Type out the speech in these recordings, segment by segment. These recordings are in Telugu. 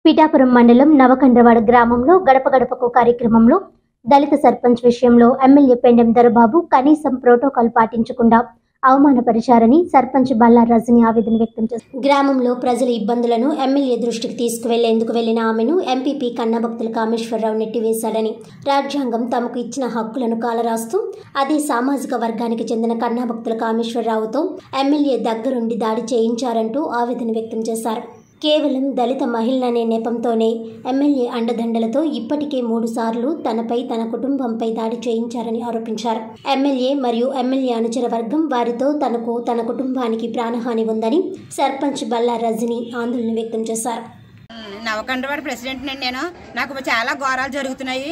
పిఠాపురం మండలం నవకండ్రవాడ గ్రామంలో గడప గడపకు కార్యక్రమంలో దళిత సర్పంచ్ విషయంలో ఎమ్మెల్యే పెండెం దొరబాబు కనీసం ప్రోటోకాల్ పాటించకుండా అవమానపరిచారని సర్పంచ్ బల్లా రజని ఆవేదన వ్యక్తం చేశారు. గ్రామంలో ప్రజల ఇబ్బందులను ఎమ్మెల్యే దృష్టికి తీసుకువెళ్లేందుకు వెళ్లిన ఆమెను ఎంపీపీ కన్నభక్తుల కామేశ్వరరావు నెట్టివేశాడని, రాజ్యాంగం తమకు ఇచ్చిన హక్కులను కాలరాస్తూ అదే సామాజిక వర్గానికి చెందిన కన్నభక్తుల కామేశ్వరరావుతో ఎమ్మెల్యే దగ్గరుండి దాడి చేయించారంటూ ఆవేదన వ్యక్తం చేశారు. కేవలం దళిత మహిళలనే నెపంతోనే ఎమ్మెల్యే అండదండలతో ఇప్పటికే 3 సార్లు తనపై తన కుటుంబంపై దాడి చేయించారని ఆరోపించారు. ఎమ్మెల్యే మరియు ఎమ్మెల్యే అనుచర వర్గం వారితో తనకు తన కుటుంబానికి ప్రాణహాని ఉందని సర్పంచ్ బల్లా రజని ఆందోళన వ్యక్తం చేశారు. నవకండ్రవాడ ప్రెసిడెంట్ నేను, నాకు చాలా ఘోరాలు జరుగుతున్నాయి.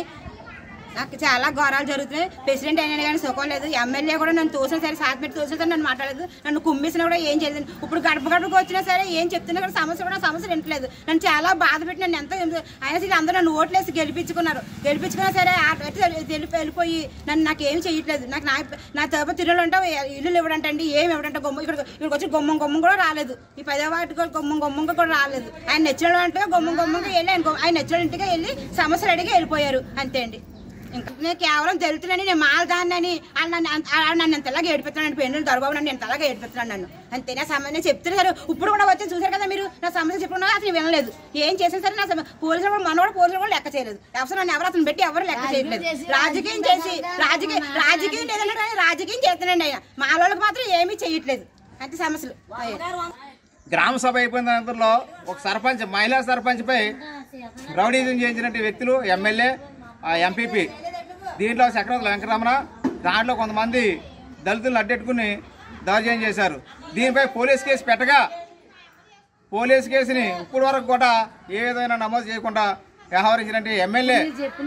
ప్రెసిడెంట్ అయినా కానీ సుఖం లేదు. ఎమ్మెల్యే కూడా నన్ను తోసిన సరే, సాత్ పెట్టి తోసిన సరే నన్ను మాట్లాడలేదు. నన్ను కుమ్మిసినా కూడా ఏం చేయలేదు. ఇప్పుడు గడప గడపకు వచ్చినా సరే ఏం చెప్తున్నా కూడా సమస్య వింటలేదు. నన్ను చాలా బాధ పెట్టి నన్ను ఎంత అయినా సరే అందరూ నన్ను ఓట్లేసి గెలిపించుకున్నా సరే వెళ్ళిపోయి నాకు ఏం చేయట్లేదు. నా తరపు తిరుగులు అంటే ఇల్లు ఇవ్వడంటండి, ఏమి ఇవ్వడంటే ఇక్కడికి వచ్చి గుమ్మం కూడా రాలేదు. ఈ 10వ వార్డు గుమ్మం కూడా రాలేదు. ఆయన నచ్చిన అంటే గుమ్మంగా వెళ్ళి ఆయన నచ్చిన ఇంటికి వెళ్ళి సమస్యలు అడిగి వెళ్ళిపోయారు. అంతే అండి. నేను కేవలం తెలుతున్నాను, నేను మాలదాన్ని నన్ను ఎంతలాగా ఏడిపిస్తున్నాను. పెండెం దొరబాబు నన్ను ఎంతలాగా ఏడిపిస్తున్నాను నన్ను. అంతే నా సమస్య చెప్తున్నారు. ఇప్పుడు కూడా వచ్చి చూసారు కదా మీరు, నా సమస్య చెప్పుకున్నా అసలు వినలేదు. ఏం చేసినా సరే నా పోలీసులు కూడా మనోడు పోలీసులు కూడా లెక్క చేయలేదు. అసలు నన్ను ఎవరు అతను పెట్టి ఎవరు లెక్క చేయట్లేదు. రాజకీయం చేసి రాజకీయం లేదంటే రాజకీయం చేస్తున్నాండి. ఆయన మాలోళ్ళకి మాత్రం ఏమీ చేయట్లేదు. అంతే సమస్యలు. గ్రామ సభ అయిపోయిన దాంట్లో ఒక సర్పంచ్, మహిళా సర్పంచ్ పై రౌడీజం చేయించినట్టు వ్యక్తులు ఎమ్మెల్యే, ఎంపీపీ, దీంట్లో చక్రవర్తి వెంకటరమణ, దాంట్లో కొంతమంది దళితులను అడ్డెట్టుకుని దౌర్జన్యం చేశారు. దీనిపై పోలీస్ కేసు పెట్టగా పోలీస్ కేసుని ఇప్పటి వరకు కూడా ఏ విధమైన నమోదు చేయకుండా వ్యవహరించినట్టు ఎమ్మెల్యే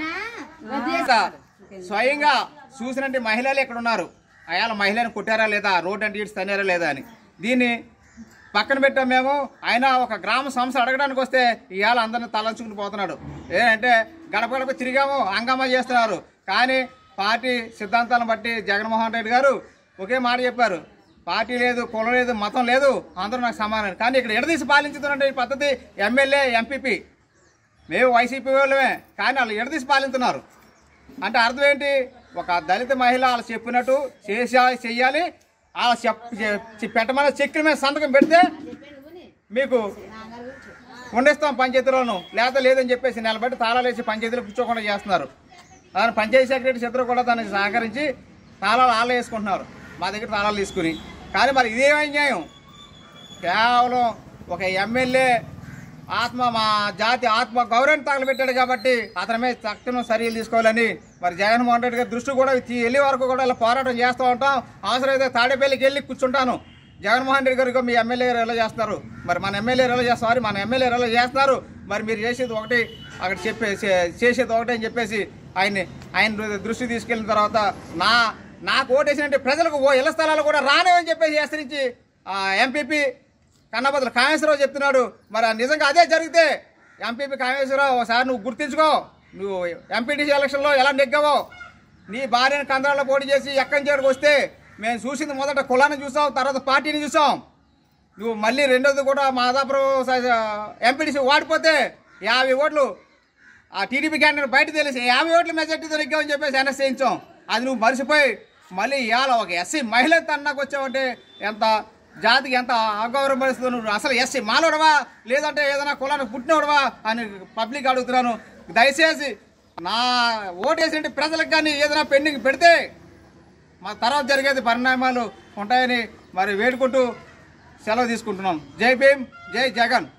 స్వయంగా చూసినట్టు మహిళలు ఇక్కడ ఉన్నారు. అయాల మహిళను కొట్టారా లేదా, రోడ్ అంటే ఇటు తన్నారా లేదా అని దీన్ని పక్కన పెట్టాం మేము. ఆయన ఒక గ్రామ సమస్య అడగడానికి వస్తే ఇవాళ అందరిని తలంచుకుని పోతున్నాడు. ఏంటంటే గడప గడప తిరిగాము, హంగామా చేస్తున్నారు. కానీ పార్టీ సిద్ధాంతాలను బట్టి జగన్మోహన్ రెడ్డి గారు ఒకే మాట చెప్పారు, పార్టీ లేదు, కులం లేదు, మతం లేదు, అందరూ నాకు సమానం. కానీ ఇక్కడ ఎడదీసి పాలించుతున్నట్టు ఈ పద్ధతి ఎమ్మెల్యే, ఎంపీపీ. మేము వైసీపీ వాళ్ళమే, కానీ వాళ్ళు ఎడదీసి పాలిస్తున్నారు. అంటే అర్థం ఏంటి? ఒక దళిత మహిళ వాళ్ళు చెప్పినట్టు చెయ్యాలి. అలా పెట్టమని చెక్కిన మీద సంతకం పెడితే మీకు ఉండిస్తాం పంచాయతీలోను, లేదని చెప్పేసి నిలబెట్టి తాళాలు వేసి పంచాయతీలో కూర్చోకుండా చేస్తున్నారు. దాని పంచాయతీ సెక్రటరీ ఇద్దరు కూడా దానికి సహకరించి తాళాలు ఆళ్ళ వేసుకుంటున్నారు, మా దగ్గర తాళాలు తీసుకుని. కానీ మరి ఇదే అన్యాయం. కేవలం ఒక ఎమ్మెల్యే మా జాతి ఆత్మ గౌరవాన్ని తగలబెట్టాడు కాబట్టి అతని మీద తక్షణం చర్యలు తీసుకోవాలని మరి జగన్మోహన్ రెడ్డి గారి దృష్టి కూడా వెళ్ళే వరకు కూడా ఇలా పోరాటం చేస్తూ ఉంటాం. అవసరమైతే తాడేపల్లికి వెళ్ళి కూర్చుంటాను. జగన్మోహన్ రెడ్డి గారికి మీ ఎమ్మెల్యే గారు ఎలా చేస్తారు, మరి మన ఎమ్మెల్యే ఎలా చేస్తారు, మన ఎమ్మెల్యే ఎలా చేస్తున్నారు, మరి మీరు చేసేది ఒకటి, అక్కడ చేసేది ఒకటి అని చెప్పేసి ఆయన దృష్టి తీసుకెళ్ళిన తర్వాత నాకు ఓటేసినట్టు ప్రజలకు ఇళ్ల స్థలాలు కూడా రానివని చెప్పేసి హెచ్చరించి ఎంపీపీ కన్నభక్తుల కామేశ్వరరావు చెప్తున్నాడు. మరి నిజంగా అదే జరిగితే ఎంపీపీ కామేశ్వరరావు ఒకసారి నువ్వు గుర్తించుకో. నువ్వు ఎంపీటీసీ ఎలక్షన్లో ఎలా నెగ్గావో, నీ భార్యను కందరాల్లో పోటీ చేసి ఎక్కడి చేరుకు వస్తే మేము చూసింది మొదట కులాన్ని చూసాం, తర్వాత పార్టీని చూసాం. నువ్వు మళ్ళీ రెండోది కూడా మాదాపురం ఎంపీటీసీ ఓడిపోతే 50 ఓట్లు ఆ టీడీపీ క్యాండిడేట్ బయట తెలిసి 50 ఓట్ల మెజార్టీతో నెగ్గామని చెప్పేసి ఎన్ఎస్ చేయించాం. అది నువ్వు మరిచిపోయి మళ్ళీ ఇవాళ ఒక ఎస్సీ మహిళ తన్నాకు వచ్చావంటే ఎంత జాతికి ఎంత అగౌరవం పరిస్థితి. నువ్వు అసలు ఎస్సీ మాలోడవా లేదంటే ఏదైనా కులానికి పుట్టినోడవా అని పబ్లిక్ అడుగుతున్నాను. దయచేసి నా ఓటేసినట్టు ప్రజలకు కానీ ఏదైనా పెండింగ్ పెడితే మా తర్వాత జరిగేది పరిణామాలు ఉంటాయని మరి వేడుకుంటూ సెలవు తీసుకుంటున్నాం. జై భీమ్, జై జగన్.